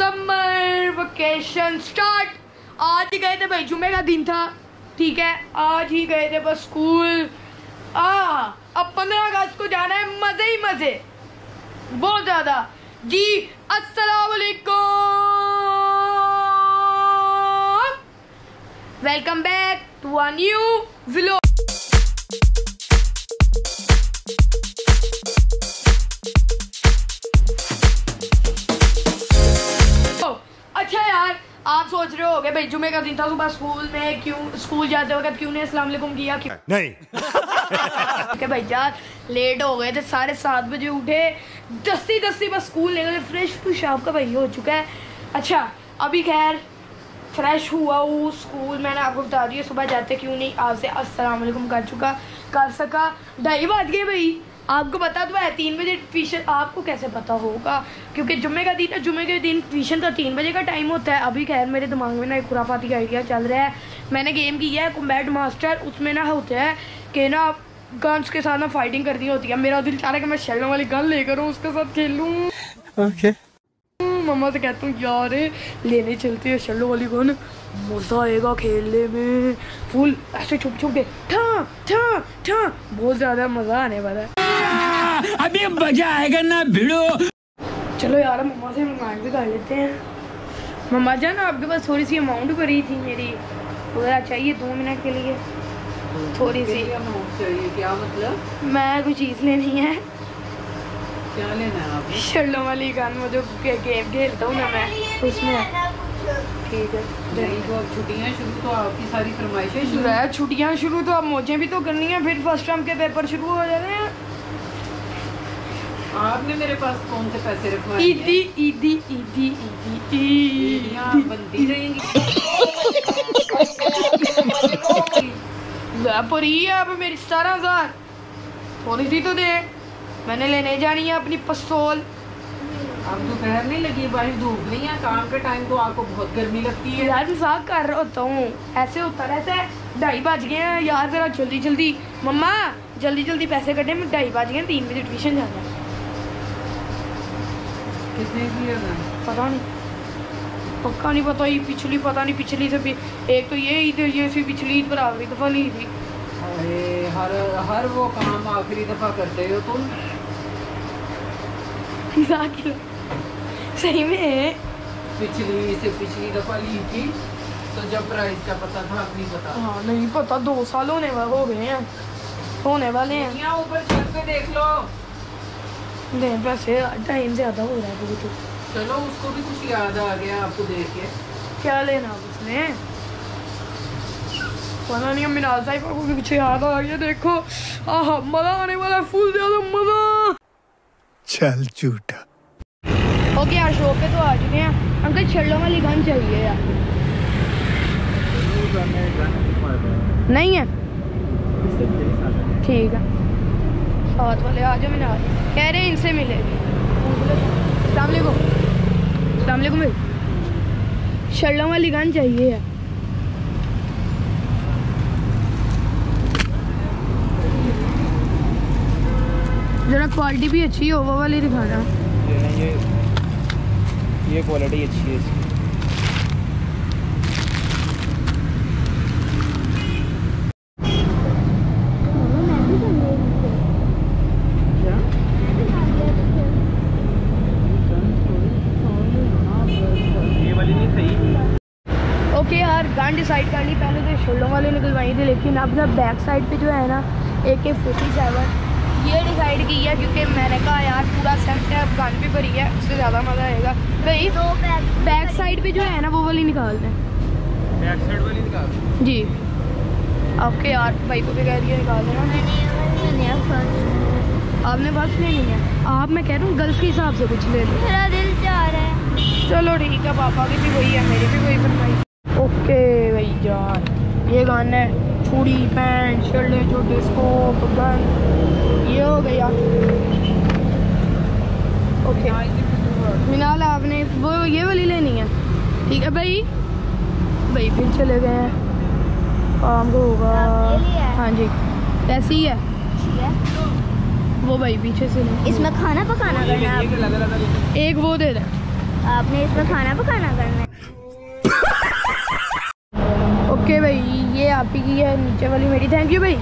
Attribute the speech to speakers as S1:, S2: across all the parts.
S1: Summer vacation start. आज ही गए थे भाई, जुमे का दिन था, ठीक है, आज ही गए थे बस स्कूल। अब 15 अगस्त को जाना है, मजे ही मजे, बहुत ज्यादा जी। अस्सलाम वालेकुम, welcome back to a new vlog. अच्छा यार, आप सोच रहे होगे भाई जुमे का दिन था, सुबह स्कूल में क्यों, स्कूल जाते वक्त क्यों नहीं अस्सलाम वालेकुम किया, क्यों नहीं कि भाई यार लेट हो गए थे, 7:30 बजे उठे, दस्ती बस स्कूल निकले, फ्रेश फ्रेश आपका भाई हो चुका है। अच्छा अभी खैर फ्रेश हुआ हूँ, स्कूल मैंने आपको बता दिया सुबह जाते क्यों नहीं आपसे अस्सलाम वालेकुम कर सका। 2:30 बज गए भाई, आपको पता तो है 3 बजे ट्यूशन, आपको कैसे पता होगा क्योंकि जुम्मे का दिन है, जुम्मे के दिन ट्यूशन का 3 बजे का टाइम होता है। अभी खैर मेरे दिमाग में ना एक खुराफाती आइडिया चल रहा है, मैंने गेम किया है कॉम्बैट मास्टर, उसमें ना होता है कि ना गन्स के साथ ना फाइटिंग करनी होती है। मेरा दिल चाह रहा है कि मैं शेलों वाली गन लेकर उसके साथ खेलूँ। ओके मम्मा से कहता हूँ यार लेने चलते हैं शेलों वाली गन, मज़ा आएगा खेलने में, फुल ऐसे छुप छुप के ठा ठा ठा, बहुत ज़्यादा मज़ा आने वाला है।
S2: अभी मजा आएगा ना भिड़ो।
S1: चलो यार मम्मा से डिमांड भी कर लेते हैं। मम्मा जान आपके पास थोड़ी सी अमाउंट भरी थी मेरी, वगैरह चाहिए 2 मिनट के लिए, थोड़ी सी
S3: अमाउंट चाहिए। क्या मतलब?
S1: मैं कोई चीज़ लेनी है।
S3: क्या लेना है आपको?
S1: शर्लों वाली गन, वो जो गेम खेलता हूँ ना मैं उसमें, ठीक है।
S3: नहीं तो अब छुट्टियाँ शुरू, तो आपकी सारी फरमाइशें शुरू
S1: है, छुट्टियाँ शुरू तो अब मुझे भी तो करनी है, फिर फर्स्ट टर्म के पेपर शुरू हो जाने हैं।
S3: आपने मेरे पास कौन से पैसे रखवाए?
S1: ईदी
S3: बनती रहेंगी।
S1: पर ये अब मेरी 17,000 थोड़ी सी तो दे, मैंने लेने जानी है अपनी पिस्तौल।
S3: अब दोपहर नहीं लगी, बाहर धूप नहीं है, काम के टाइम तो आपको बहुत गर्मी लगती है।
S1: यार मजाक कर रहा होता हूँ, ऐसे होता रहता है। 2:30 बज गए हैं यार, जरा जल्दी मम्मा जल्दी पैसे कटे, मैं 2:30 बज गए, 3 बजे ट्यूशन जाना है।
S3: कितने की है?
S1: पता नहीं, पक्का नहीं पता, ये पिछली पता नहीं, पिछली से भी एक तो ये ईद, ये फिर पिछली ईद पर आखिरी दफ़ा ली थी।
S3: अरे हर वो काम आखिरी दफ़ा करते हो तुम।
S1: सही में
S3: पिछली से पिछली दफ़ा ली थी तो जब प्राइस का पता था, अब नहीं पता।
S1: हाँ नहीं पता, 2 साल होने वाले हैं।
S3: यहाँ ऊपर छत पे देख लो,
S1: नहीं पैसे टाइम ज़्यादा हो रहा है कुछ।
S3: चलो उसको भी कुछ याद आ गया आपको देख के।
S1: क्या लेना उसने पता नहीं, मिनाल साहिब को भी कुछ याद आ गया। देखो आहा मज़ा आने वाला है, फुल ज़्यादा मज़ा।
S2: चल झूठा।
S1: ओके यार शॉप पे तो आ चुके हैं। अंकल शेलों वाली गन चाहिए यार। नहीं है, ठीक है, साथ वाले आ जाओ, मिनाल कह रहे हैं इनसे मिलेगी। अस्सलाम वालेकुम भाई, शेलों वाली गन चाहिए है। जरा क्वालिटी भी अच्छी हो, वो वाली दिखाना।
S2: ये क्वालिटी अच्छी है इसकी। ये वाली नहीं सही।
S1: ओके यार गन डिसाइड कर ली, पहले तो शेलों वाले निकलवाई थी, लेकिन अब ना बैक साइड पे जो है ना AK-47 ये डिसाइड की है, क्योंकि मैंने कहा यार पूरा सेट है, अब गन भी भरी है, उससे ज़्यादा मज़ा आएगा भाई। तो बैक साइड पे जो है ना वो वाली निकाल दें,
S2: बैक साइड वाली निकाल
S1: जी। आपके यार भाई को भी कह दिया निकाल देना। आपने बस लेनी है? आप, मैं कह रहा हूँ गर्ल्स के हिसाब से कुछ ले लो,
S4: मेरा दिल चाह रहा है।
S1: चलो ठीक है, पापा की भी वही है, मेरी भी वही फरमाइश। ओके भाई यार, ये गाना है, छुरी पैंट शर्ट छोटे स्कोप गन, ये हो गया। ओके मिनाल आपने वो ये वाली लेनी है, ठीक है भाई फिर चले गए हैं, काम को होगा। हाँ जी कैसी है वो भाई पीछे से
S4: इसमें खाना पकाना करना है।
S1: एक वो दे दे,
S4: आपने इसमें खाना पकाना करना है।
S1: ओके भाई, ये आप ही की है नीचे वाली मेरी। थैंक यू भाई।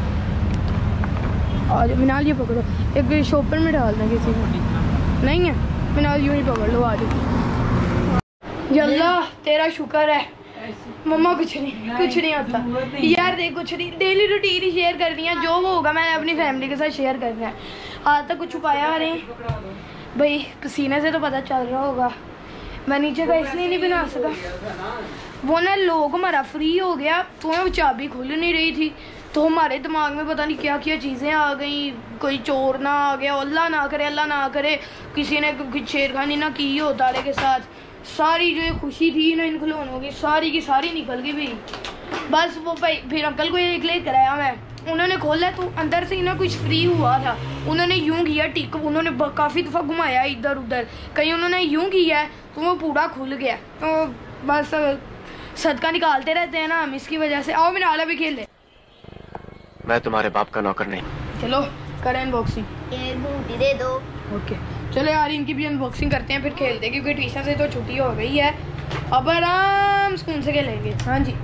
S1: आज मिनाल ये पकड़ो, एक शॉपर में डालना किसी को नहीं है। मिनाल यूँ ही पकड़ लो। आज अल्लाह तेरा शुक्र है। मम्मा कुछ नहीं होता यार, देख कुछ नहीं। डेली रूटीन ही शेयर करनी है, जो वो होगा मैंने अपनी फैमिली के साथ शेयर करना है। आज तक कुछ छुपाया नहीं भाई, पसीने से तो पता चल रहा होगा। मैं नीचे का इसलिए नहीं बना सका, वो ना लोग हमारा फ्री हो गया तो वो चाबी खुल नहीं रही थी, तो हमारे दिमाग में पता नहीं क्या क्या चीज़ें आ गई। कोई चोर ना आ गया, अल्लाह ना करे किसी ने कुछ छेड़खानी ना की हो तारे के साथ। सारी जो खुशी थी ना इन खिलौनों की, सारी की सारी निकल गई भाई। बस वो भाई फिर अंकल को एक ले कराया मैं, उन्होंने खोला तो अंदर से ना कुछ फ्री हुआ था। उन्होंने यूं किया टिक, उन्होंने काफ़ी दफ़ा घुमाया इधर उधर, कहीं उन्होंने यूं किया तो वो पूरा खुल गया। तो बस सदका निकालते रहते हैं ना हम इसकी वजह से। आओ मिनाला भी खेल ले।
S5: मैं तुम्हारे बाप का नौकर नहीं।
S1: चलो करें अनबॉक्सिंग।
S4: ये बूटी दे दो।
S1: ओके चलो यार, इनकी भी अनबॉक्सिंग करते हैं फिर खेलते हैं, क्योंकि ट्यूशन से तो छुट्टी हो गई है, अब आराम सुकून से खेलेंगे। हाँ जी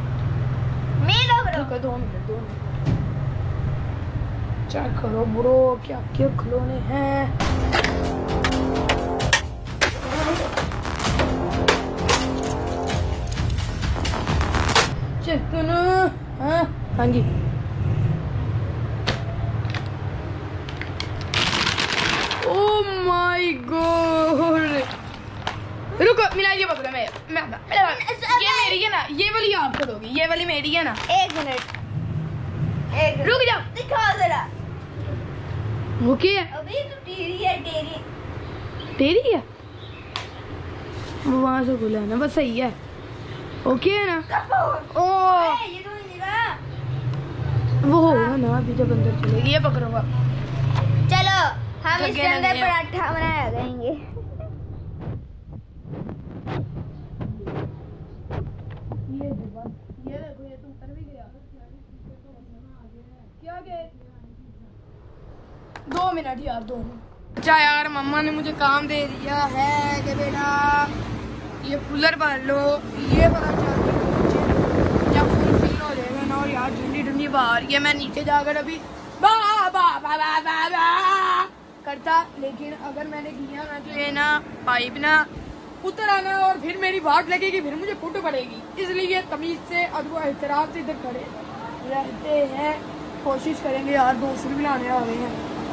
S1: दो मिनट चेक करो ब्रो, क्या क्या खिलौने हैं। चेक करो। हाँ जी ओह माय गॉड, रुको मिला, ये पकड़ो। मैं ये मेरी है ना, ये वाली आप करोगी, ये वाली मेरी है ना।
S4: एक मिनट
S1: रुक जाओ,
S4: दिखाओ जरा।
S1: वो क्या है?
S4: अभी तो टेरी है,
S1: तेरी है वो, वहां से खुला है ना, बस सही है। ओके है ना। ओ
S4: ये तो नहीं रहा।
S1: वो होगा ना अभी जब अंदर चलेगी। ये पकड़ो आप।
S4: चलो हम
S1: जगह
S4: इसके अंदर
S1: नहीं है।
S4: पराठा बनाया करेंगे।
S1: ये देखो ये तो ऊपर भी गया। क्या गए? 2 मिनट यार, 2 मिनट। अच्छा यार, मम्मा ने मुझे काम दे दिया है कि बेटा ये कूलर भर लो, ये पता चल जब फुल फिल हो जाएगा ना। और यार ठंडी ठंडी बाहर, ये मैं नीचे जाकर अभी बा बा बा बा बा बा करता, लेकिन अगर मैंने किया ना तो ये ना पाइप ना उतर आना और फिर मेरी बाट लगेगी, फिर मुझे फुट पड़ेगी। इसलिए तमीज से अदब एहतराम से इधर खड़े रहते हैं। कोशिश करेंगे यार, दूसरी भी लाने आ गए हैं।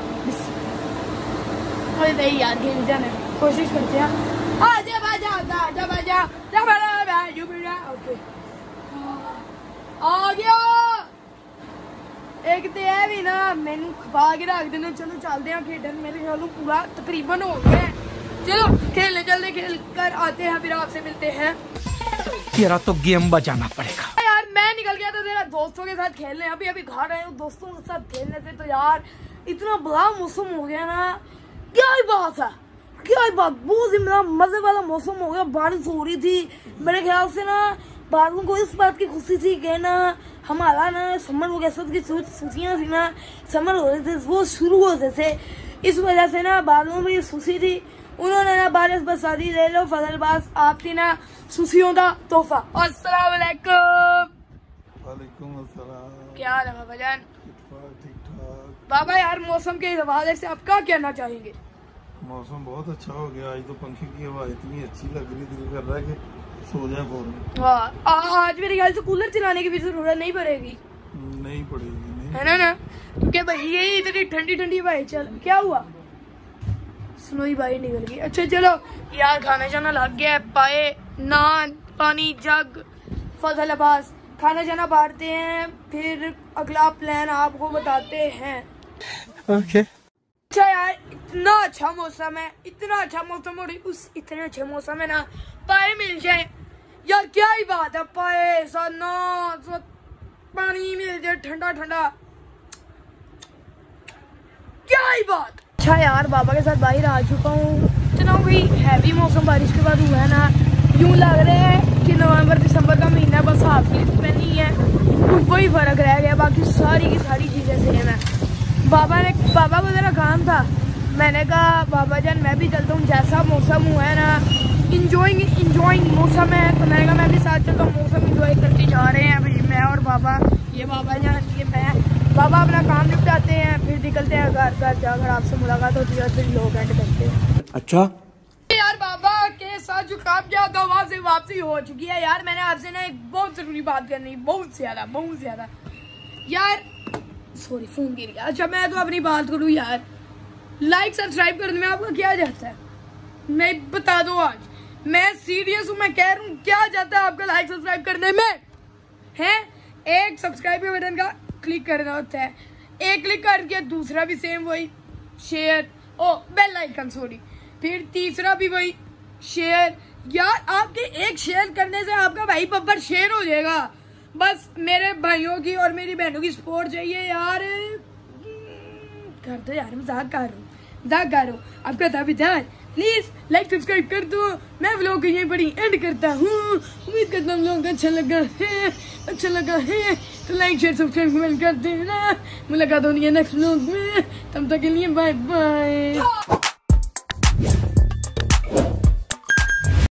S1: नहीं यार खेल जाने कोशिश करते हैं। आजा बाजा आजा बाजा ओके आ गया। एक तो है भी ना, मैनू खपा के रख देना। चलो चलते हैं खेडन, मेरे ख्याल पूरा तकरीबन हो गया है। चलो खेलने चलते, खेल कर आते हैं, फिर आपसे मिलते हैं।
S2: तेरा तो गेम बजाना पड़ेगा
S1: यार। मैं निकल गया था तेरा दोस्तों के साथ खेलने, अभी घर आए हूँ दोस्तों के साथ खेलने से। तो यार इतना बड़ा मौसम हो गया ना, क्या ही बात है, क्या ही बात, बहुत ही मजे वाला मौसम हो गया। बारिश हो रही थी, मेरे ख्याल से ना बादलों को इस बात की खुशी थी कि ना हमारा ना समर वगैरह की छुट्टियाँ थी ना, समर हो रहे थे वो शुरू होते थे, इस वजह से ना बादलों में खुशी थी। उन्होंने ना बारिश बरसा दी। ले लो फजलबाज, आपकी ना खुशियों का तोहफा। अस्सलाम वालेकुम।
S6: वालेकुम अस्सलाम।
S1: क्या हाल है बाबा जान?
S6: ठीक ठाक।
S1: बाबा यार मौसम के हवाले से आप क्या कहना चाहेंगे?
S6: मौसम बहुत अच्छा हो गया आज तो, पंखे की हवा इतनी अच्छी लग रही, दिल कर रहा है कि सो जाए फौरन।
S1: हाँ आज मेरे ख्याल से कूलर चलाने की भी जरूरत नहीं पड़ेगी।
S6: नहीं पड़ेगी, नहीं
S1: है ना क्योंकि भाई यही इतनी ठंडी ठंडी हवाएं चल। क्या हुआ? स्नोई बाई निकल गई। अच्छा चलो यार, खाना जाना लग गया है। पाए नान पानी जग फजल अब्बास, खाना जाना बांटते हैं, फिर अगला प्लान आपको बताते हैं।
S2: ओके
S1: अच्छा यार, इतना अच्छा मौसम है, इतना अच्छा मौसम हो रही, उस इतने अच्छे मौसम में ना पाए मिल जाए यार, क्या ही बात है। पाए पानी मिल जाए ठंडा ठंडा, क्या ही बात। अच्छा यार, बाबा के साथ बाहर आ चुका हूँ। इतना भी हैवी मौसम बारिश के बाद हुआ है ना, यूँ लग रहा है कि नवंबर दिसंबर का महीना, बस हाफ स्लीव पहनी है, वही फर्क रह गया, बाकी सारी की सारी चीज़ें सेम है। बाबा को ज़रा काम था मैंने कहा बाबा जान मैं भी चलता हूँ, जैसा मौसम हुआ है ना इंजॉइंग मौसम है, तो मैंने कहा मैं भी साथ चलता हूँ, मौसम इंजॉय करते जा रहे हैं भाई मैं और बाबा। ये बाबा जान ये मैं, बाबा अपना काम निपटाते हैं फिर निकलते हैं घर जाकर आपसे मुलाकात होती है और फिर लोग एंड करते हैं।
S2: अच्छा
S1: यार बाबा के साथ जो काम किया था वहाँ से वापसी हो चुकी है यार। मैंने आपसे ना एक बहुत जरूरी बात करनी, बहुत ज्यादा यार, सॉरी फोन गिर गया। अच्छा मैं तो अपनी बात करूँ यार, लाइक सब्सक्राइब करने में आपका क्या जाता है, मैं बता दो आज, मैं सीरियस हूँ, मैं कह रहा हूँ क्या जाता है आपका लाइक सब्सक्राइब करने में है? एक सब्सक्राइब के बटन का क्लिक करना होता है, एक क्लिक करके दूसरा भी सेम वही शेयर, ओ बेल आइकन सॉरी, फिर तीसरा भी वही शेयर। यार आपके एक शेयर करने से आपका भाई बब्बर शेयर हो जाएगा। बस मेरे भाइयों की और मेरी बहनों की सपोर्ट चाहिए यार, कर दो यार, मजाक कर रहा हूँ। आपका दावेदार प्लीज लाइक सब्सक्राइब कर दो। मैं व्लॉग को यहीं पर ही एंड करता हूँ। उम्मीद करता हूँ व्लॉग अच्छा लगा है तो लाइक शेयर सब्सक्राइब कमेंट कर देना। मुलाकात होनी है नेक्स्ट व्लॉग में, तब तक के लिए बाय बाय।